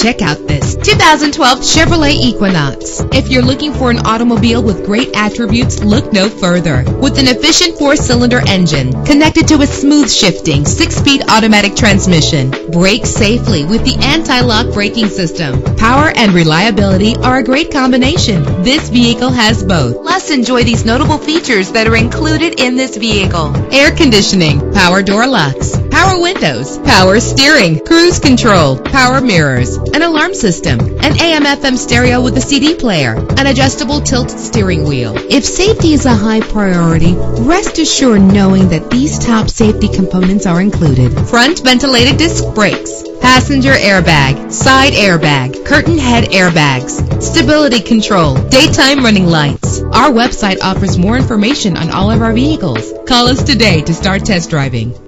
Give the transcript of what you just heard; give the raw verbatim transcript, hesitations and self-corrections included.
Check out this two thousand twelve Chevrolet Equinox. If you're looking for an automobile with great attributes, look no further. With an efficient four-cylinder engine connected to a smooth shifting six-speed automatic transmission, brake safely with the anti-lock braking system. Power and reliability are a great combination. This vehicle has both. Plus, enjoy these notable features that are included in this vehicle: air conditioning, power door locks, power windows, power steering, cruise control, power mirrors, an alarm system, an A M F M stereo with a C D player, an adjustable tilt steering wheel. If safety is a high priority, rest assured knowing that these top safety components are included: front ventilated disc brakes, passenger airbag, side airbag, curtain head airbags, stability control, daytime running lights. Our website offers more information on all of our vehicles. Call us today to start test driving.